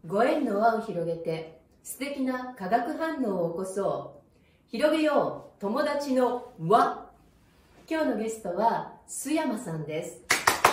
ご縁の輪を広げて素敵な化学反応を起こそう。広げよう友達の輪。今日のゲストは須山さんです。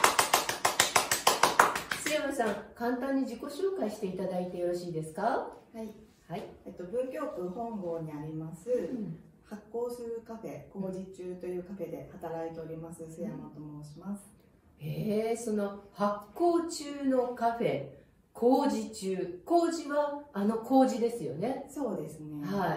須山さん、簡単に自己紹介していただいてよろしいですか？ はい、 はい。 文京区本郷にあります、発酵するカフェ麹中というカフェで働いております須山と申します。 その発酵中のカフェ麹中、麹は麹ですよね。 そうですね。 はい。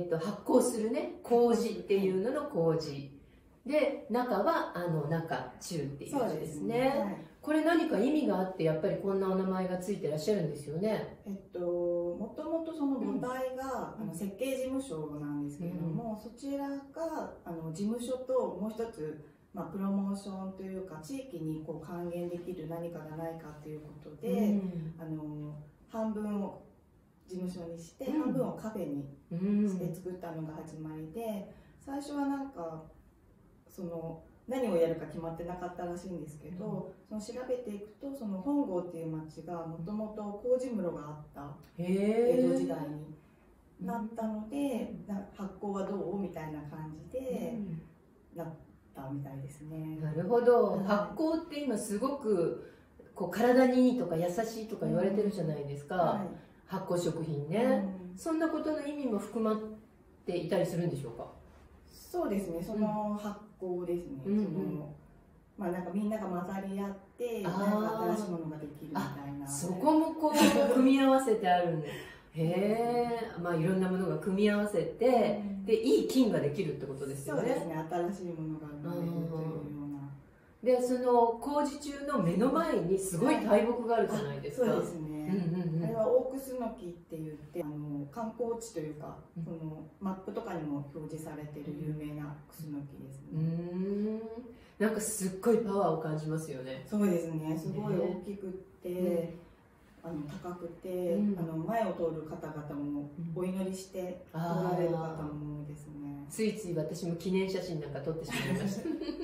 発酵するね、麹っていうのの麹で、中は中中っていう字ですね。はい、これ何か意味があってやっぱりこんなお名前がついてらっしゃるんですよね。 もともとその母体が、設計事務所なんですけれども、そちらが事務所ともう一つ、プロモーションというか地域にこう還元できる何かがないかということで、半分を事務所にして、半分をカフェにして作ったのが始まりで、最初はなんかその何をやるか決まってなかったらしいんですけど、その調べていくとその本郷っていう町がもともと麹室があった江戸時代になったので、発酵はどうみたいな感じでなったみたいですね。 なるほど。発酵って今すごくこう体にいいとか優しいとか言われてるじゃないですか。発酵食品ね、そんなことの意味も含まっていたりするんでしょうか？ そうですね、その発酵ですね。なんかみんなが混ざり合ってなんか新しいものができるみたいな、 そこもこう組み合わせてあるんでいろんなものが組み合わせて、でいい菌ができるってことですよね。 そうですね、新しいものが生まれるというような。 でその麹中の目の前にすごい大木があるじゃないですか。 そうですね。あれはオークスノキって言って観光地というか、そのマップとかにも表示されている有名なクスノキですね。 なんかすっごいパワーを感じますよね。 そうですね。すごい大きくって高くて、前を通る方々もお祈りして通られる方も多いですね。 ついつい私も記念写真なんか撮ってしまいました。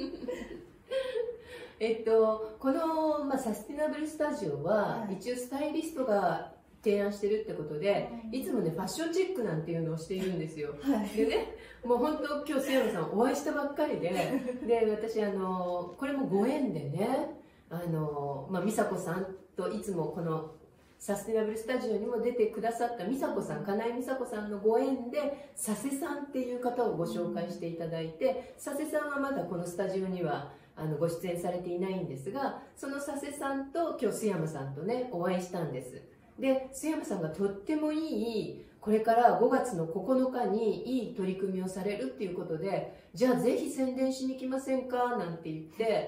この、サスティナブルスタジオは、一応スタイリストが提案してるってことで、いつもねファッションチェックなんていうのをしているんですよ。でね、もう本当今日須山さんお会いしたばっかりで、私これもご縁でね、美佐子さんといつもこのサスティナブルスタジオにも出てくださった美佐子さん、金井美佐子さんのご縁で佐世さんっていう方をご紹介していただいて、佐世さんはまだこのスタジオにはご出演されていないんですが、その佐世さんと今日須山さんとねお会いしたんです。で須山さんがとってもいい、これから5月の9日にいい取り組みをされるっていうことで、じゃあぜひ宣伝しに来ませんかなんて言って、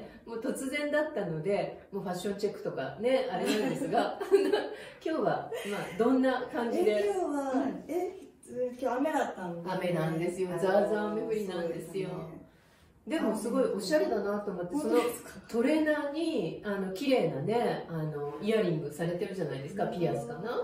もう突然だったのでもうファッションチェックとかねあれなんですが今日はどんな感じで？ 今日雨だったんで。 雨なんですよ。ザーザー雨降りなんですよ。でもすごいおしゃれだなと思って、そのトレーナーに綺麗なねイヤリングされてるじゃないですか。ピアスかな。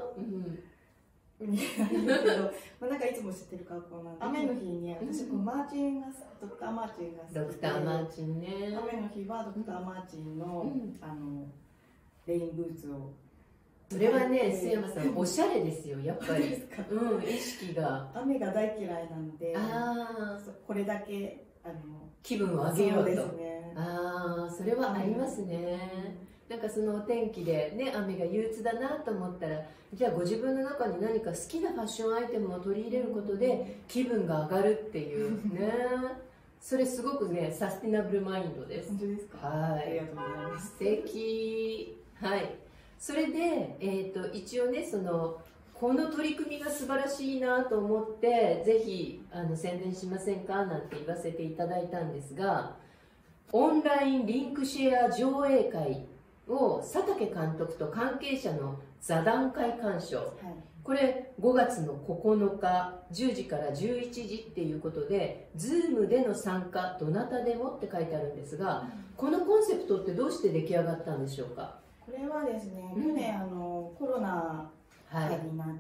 なんかいつも知ってる格好なんで、雨の日に私マーチンがドクターマーチンが好きで、 ドクターマーチンね。 雨の日はドクターマーチンのレインブーツを。 それはね須山さんおしゃれですよやっぱり。意識が。 雨が大嫌いなので、これだけ気分を上げようと。 ですね。 それはありますね。なんかそのお天気でね雨が憂鬱だなと思ったら、じゃあご自分の中に何か好きなファッションアイテムを取り入れることで気分が上がるっていうねそれすごくねサスティナブルマインドです。 本当ですか？ はい、 ありがとうございます。 素敵。はい。それで一応ねこの取り組みが素晴らしいなと思ってぜひ宣伝しませんかなんて言わせていただいたんですが、オンラインリンクシェア上映会を佐竹監督と関係者の座談会鑑賞、これ5月の9日10時から11時っていうことで Zoom での参加どなたでもって書いてあるんですが、このコンセプトってどうして出来上がったんでしょうか？ これはですね、去年コロナになって、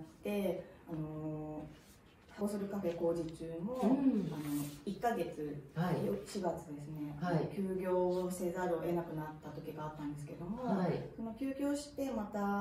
ホースルカフェ工事中も、1ヶ月、4月ですね、休業をせざるを得なくなった時があったんですけども、その休業してまた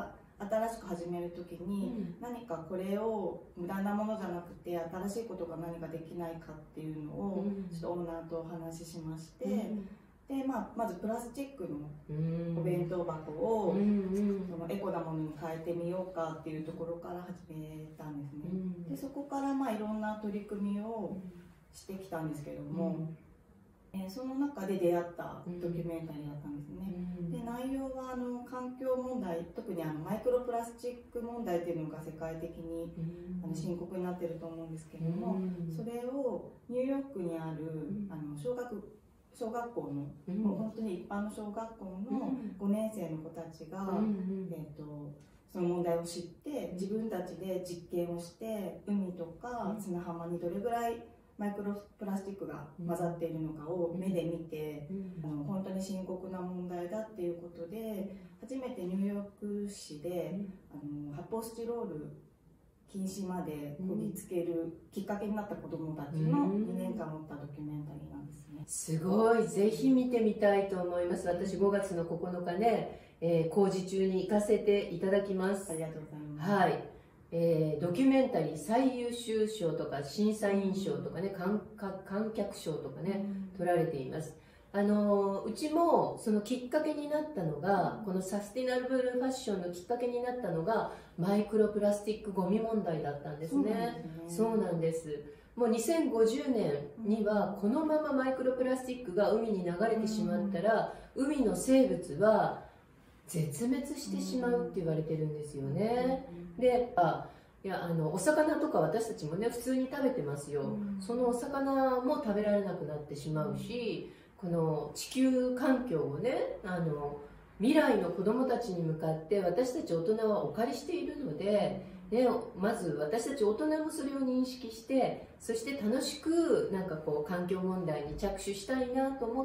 新しく始める時に、何かこれを無駄なものじゃなくて新しいことが何かできないかっていうのをちょっとオーナーとお話ししまして、でまずプラスチックのお弁当箱をそのエコなものに変えてみようかっていうところから始めたんですね。でそこからいろんな取り組みをしてきたんですけども、その中で出会ったドキュメンタリーだったんですね。で内容は環境問題、特にマイクロプラスチック問題っていうのが世界的に深刻になってると思うんですけども、それをニューヨークにある小学校の、もう本当に一般の小学校の5年生の子たちが、その問題を知って自分たちで実験をして海とか砂浜にどれぐらいマイクロプラスチックが混ざっているのかを目で見て、本当に深刻な問題だっていうことで、初めてニューヨーク市で発泡スチロール禁止までこぎつけるきっかけになった子どもたちの2年間を追ったドキュメンタリーなんですね。 すごい、ぜひ見てみたいと思います。私5月の9日ね、工事中に行かせていただきます。 ありがとうございます。 はい。ドキュメンタリー最優秀賞とか審査員賞とかね、観客賞とかね、取られています。うちもそのきっかけになったのが、このサスティナブルファッションのきっかけになったのがマイクロプラスチックゴミ問題だったんですね。そうなんです。もう2050年にはこのままマイクロプラスチックが海に流れてしまったら、海の生物は絶滅してしまうって言われてるんですよね。で、お魚とか私たちもね普通に食べてますよ。そのお魚も食べられなくなってしまうし、この地球環境をね未来の子どもたちに向かって私たち大人はお借りしているので、まず私たち大人もそれを認識して、そして楽しく環境問題に着手したいなと思って、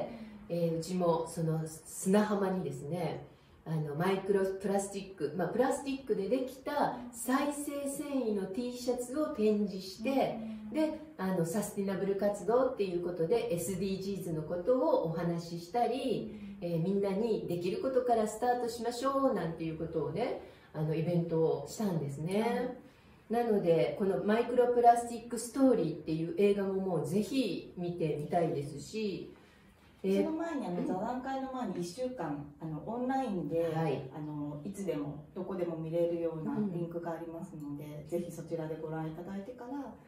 うちもその砂浜にですねマイクロプラスチック、プラスチックでできた再生繊維の T シャツを展示して、でサスティナブル活動っていうことで SDGs のことをお話ししたり、みんなにできることからスタートしましょうなんていうことをねイベントをしたんですね。なのでこのマイクロプラスチックストーリーっていう映画ももうぜひ見てみたいですし、 その前に座談会の前に1週間オンラインで、いつでもどこでも見れるようなリンクがありますので、ぜひそちらでご覧いただいてから、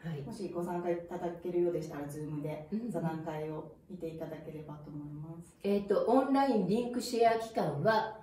もしご参加いただけるようでしたら Zoom で座談会を見ていただければと思います。 オンラインリンクシェア期間は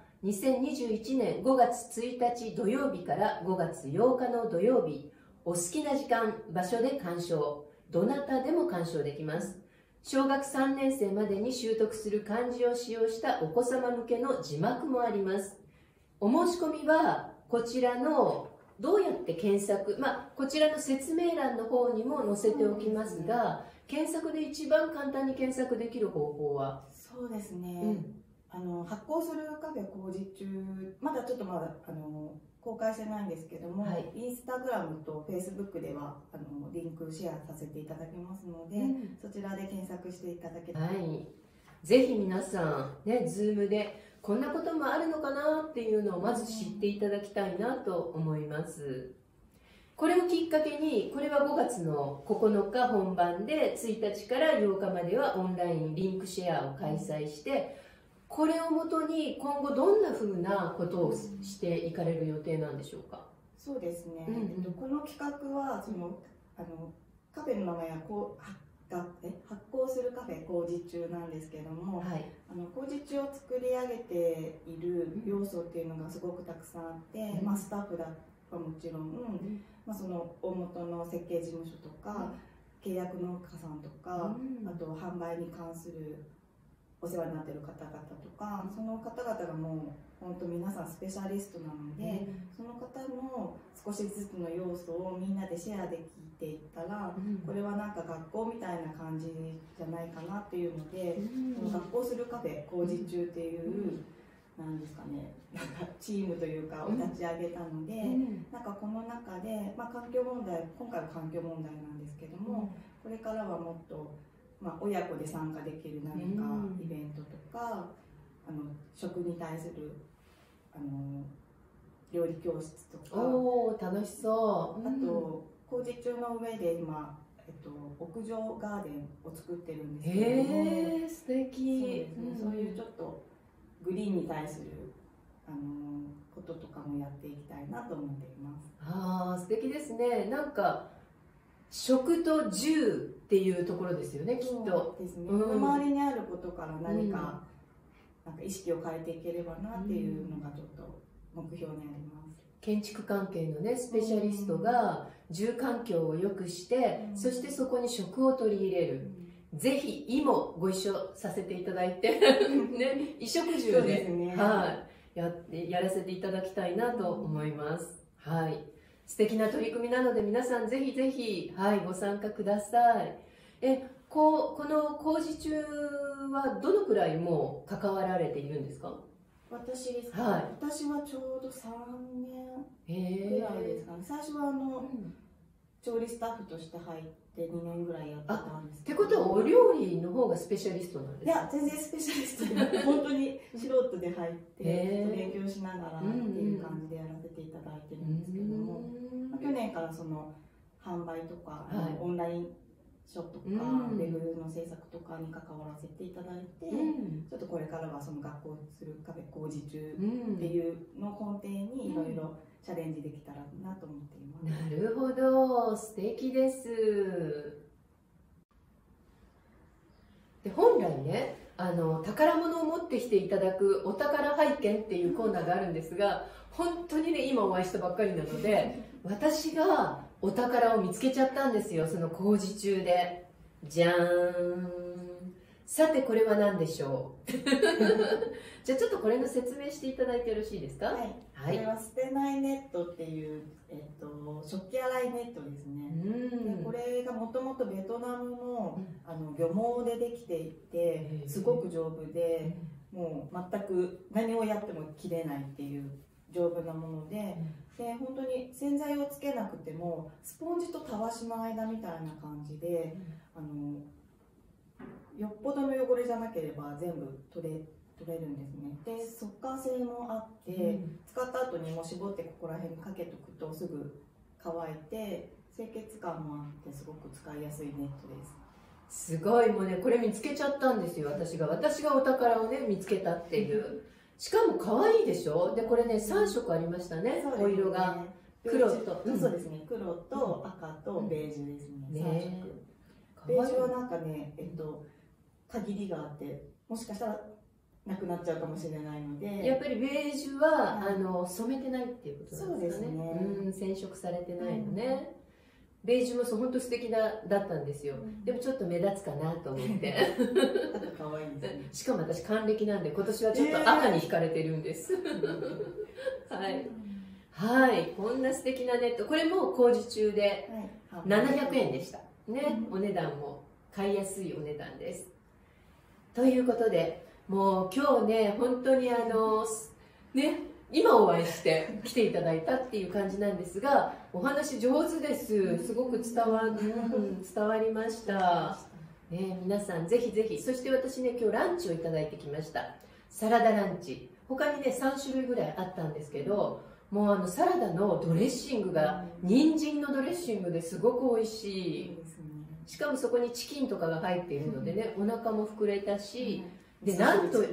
2021年5月1日土曜日から5月8日の土曜日、お好きな時間場所で鑑賞、どなたでも鑑賞できます。小学3年生までに習得する漢字を使用したお子様向けの字幕もあります。お申し込みはこちらのどうやって検索、こちらの説明欄の方にも載せておきますが、検索で一番簡単に検索できる方法は？ そうですね、発行するカフェ工事中、まだちょっと公開してないんですけども、インスタグラムとフェイスブックではリンクシェアさせていただきますので、そちらで検索していただけたら、 ぜひ皆さんね、Zoom でこんなこともあるのかなっていうのをまず知っていただきたいなと思います。これをきっかけに、これは5月の9日本番で1日から8日まではオンラインリンクシェアを開催して、これをもとに今後どんなふうなことをしていかれる予定なんでしょうか？ そうですね、この企画はカフェの名前は発行するカフェ工事中なんですけども、工事中を作り上げている要素っていうのがすごくたくさんあって、スタッフだはもちろん、その大元の設計事務所とか、契約農家さんとか、あと販売に関するお世話になっている方々とか、その方々がもう本当皆さんスペシャリストなので、その方の少しずつの要素をみんなでシェアできていったら、これはなんか学校みたいな感じじゃないかなっていうので、学校するカフェ工事中っていう、なんですかね、なんかチームというかを立ち上げたので、なんかこの中で、環境問題、今回は環境問題なんですけども、これからはもっと親子で参加できる何かイベントとか、食に対する料理教室とか、 おー、楽しそう。 あと工事中の上で今、屋上ガーデンを作ってるんですけれども、 へー、素敵。 そういうちょっとグリーンに対することとかもやっていきたいなと思っています。 ああ、素敵ですね。なんか食と住っていうところですよね、きっと。 ですね。周りにあることから何か、なんか意識を変えていければなっていうのがちょっと目標にあります。 建築関係のね、スペシャリストが住環境を良くして、そしてそこに食を取り入れる。ぜひ、胃もご一緒させていただいて、ね、衣食住で、 ね、 はい、やらせていただきたいなと思います。はい。素敵な取り組みなので、皆さんぜひぜひ、はい、ご参加ください。この工事中はどのくらいもう関わられているんですか？ 私ですか、 はい、 私はちょうど3年ぐらいですかね。最初は調理スタッフとして入って2年ぐらいやってたんですけど。 ってことはお料理の方がスペシャリストなんですか？ いや、全然スペシャリストじゃなくて本当に素人で入って勉強しながらっていう感じでやらせていただいてるんですけども、去年からその販売とか、オンライン書とか、ウェブの制作とかに関わらせていただいて、ちょっとこれからはその学校する壁工事中っていうのを根底にいろいろチャレンジできたらなと思っています。 なるほど、素敵です。で、本来ね、宝物を持ってきていただくお宝拝見っていうコーナーがあるんですが、本当にね、今お会いしたばっかりなので、私がお宝を見つけちゃったんですよ、その工事中で。じゃーん。さて、これは何でしょう？じゃあちょっとこれの説明していただいてよろしいですか？ はい、これは捨てないネットっていう、食器洗いネットですね。でこれがもともとベトナムの、漁網でできていて、すごく丈夫で、もう全く何をやっても切れないっていう丈夫なもので、本当に洗剤をつけなくてもスポンジとたわしの間みたいな感じで、よっぽどの汚れじゃなければ全部取れるんですね。で、速乾性もあって、使った後にもう絞ってここら辺にかけとくとすぐ乾いて清潔感もあってすごく使いやすいネットです。 すごい、もうね、これ見つけちゃったんですよ、私がお宝をね見つけたっていう。しかも可愛いでしょ。でこれね、3色ありましたね、お色が。黒と、 そうですね、黒と赤とベージュですね、3色。ベージュはなんかね、限りがあって、もしかしたらなくなっちゃうかもしれないので、 やっぱりベージュは、染めてないっていうことなんですかね。 そうですね、 染色されてないのね。ベージュも本当素敵だったんですよ。でもちょっと目立つかなと思って。 可愛いですね。 しかも私還暦なんで今年はちょっと赤に惹かれてるんです。はい。はい、こんな素敵なネット、これも工事中で700円でした。ね、お値段も買いやすいお値段です。ということで、もう今日ね、本当にね、今お会いして来ていただいたっていう感じなんですが、お話上手です。すごく伝わりました。皆さんぜひぜひ。そして私ね、今日ランチをいただいてきました。サラダランチ。他にね、3種類ぐらいあったんですけど、もうサラダのドレッシングが、人参のドレッシングですごく美味しい。しかもそこにチキンとかが入っているのでね、お腹も膨れたし、で、なんと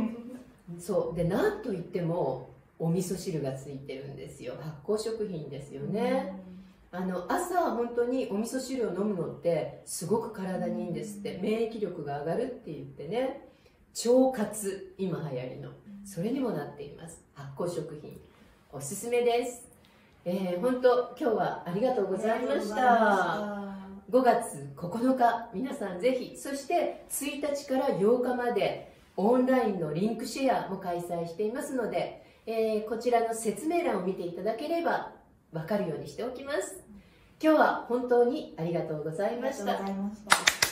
いっても、お味噌汁がついてるんですよ。発酵食品ですよね。朝本当にお味噌汁を飲むのってすごく体にいいんですって。免疫力が上がるって言ってね、腸活、今流行りのそれにもなっています。発酵食品おすすめです。本当今日はありがとうございました。5月9日、皆さんぜひ、そして1日から8日までオンラインのリンクシェアも開催していますので、こちらの説明欄を見ていただければ分かるようにしておきます。今日は本当にありがとうございました。